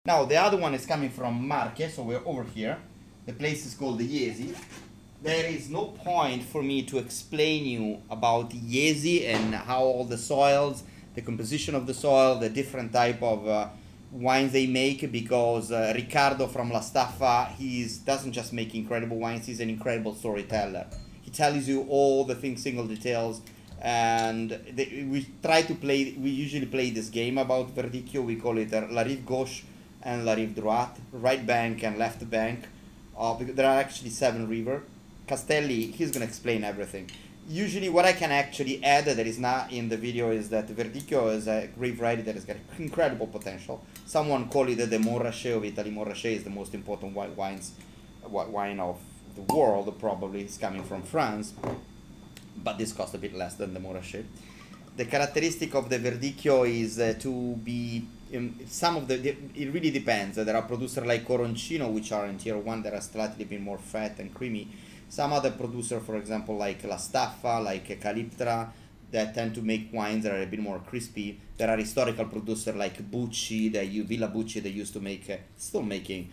Now the other one is coming from Marche, so we're over here. The place is called the Iesi. There is no point for me to explain you about Iesi and how all the soils, the composition of the soil, the different type of wines they make, because Riccardo from La Staffa, he doesn't just make incredible wines, he's an incredible storyteller. He tells you all the things, single details, and we usually play this game about Verdicchio. We call it La Rive Gauche and La Rive Droite, right bank and left bank. There are actually 7 rivers. Castelli, he's going to explain everything. Usually what I can actually add that is not in the video is that Verdicchio is a grape variety that has got incredible potential. Someone call it the Montrachet of Italy. Montrachet is the most important wine of the world, probably. It's coming from France, but this costs a bit less than the Montrachet. The characteristic of the Verdicchio is to be it really depends. There are producers like Coroncino, which are in tier 1, that are slightly bit more fat and creamy. Some other producers, for example, like La Staffa, like Caliptra, that tend to make wines that are a bit more crispy. There are historical producers like Bucci, Villa Bucci, that used to make, still making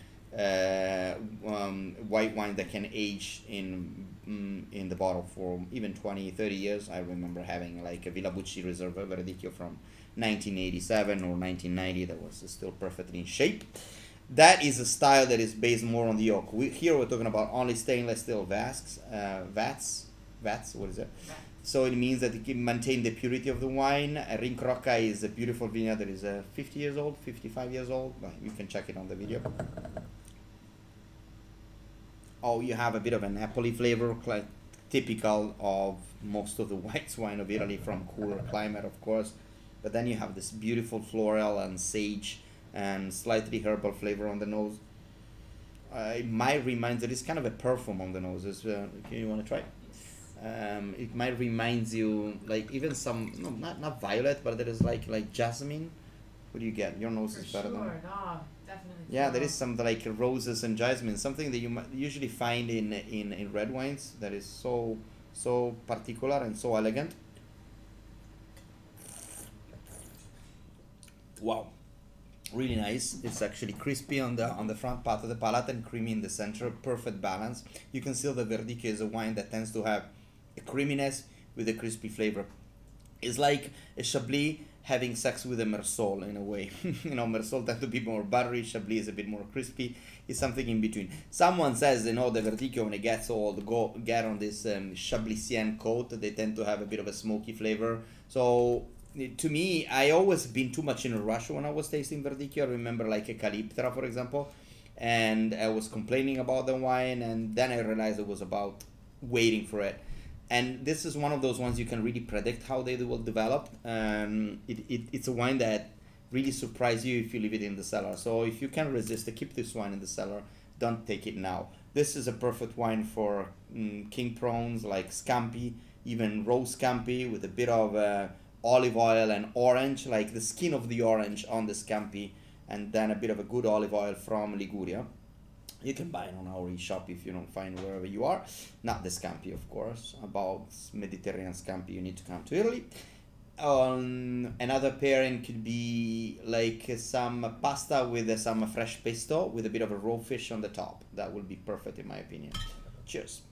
white wine that can age in the bottle for even 20, 30 years. I remember having like a Villa Bucci Reserva Verdicchio from 1987 or 1990 that was still perfectly in shape. That is a style that is based more on the oak. Here we're talking about only stainless steel vats, what is it? So it means that it can maintain the purity of the wine. Rincrocca is a beautiful vineyard that is 50 years old, 55 years old. Well, you can check it on the video. Oh, you have a bit of an apple flavor, like typical of most of the white wine of Italy from cooler climate, of course. But then you have this beautiful floral and sage and slightly herbal flavor on the nose. It might remind, there is kind of a perfume on the nose. You want to try? It might remind you, like even some, no, not violet, but there is like jasmine. What do you get? Your nose is better than. No, definitely. Yeah, there is some like roses and jasmine, something that you might usually find in red wines that is so particular and so elegant. Wow, really nice. It's actually crispy on the front part of the palate and creamy in the center. Perfect balance. You can see the Verdicchio is a wine that tends to have a creaminess with a crispy flavor. It's like a Chablis having sex with a Meursault in a way. You know, Meursault tend to be more buttery, Chablis is a bit more crispy. It's something in between. Someone says, you know, the Verdicchio, when it gets old, get on this Chablisian coat. They tend to have a bit of a smoky flavor. So to me, I always been too much in a rush when I was tasting Verdicchio. I remember like a Caliptra, for example, and I was complaining about the wine, and then I realized it was about waiting for it. And this is one of those ones you can really predict how they will develop. It's a wine that really surprises you if you leave it in the cellar. So if you can resist to keep this wine in the cellar, don't take it now. This is a perfect wine for king prawns like scampi, even roast scampi with a bit of olive oil and orange, like the skin of the orange on the scampi, and then a bit of a good olive oil from Liguria. You can buy it on our eShop if you don't find wherever you are. Not the scampi, of course. About Mediterranean scampi, you need to come to Italy. Another pairing could be like some pasta with some fresh pesto with a bit of a raw fish on the top. That would be perfect in my opinion. Cheers.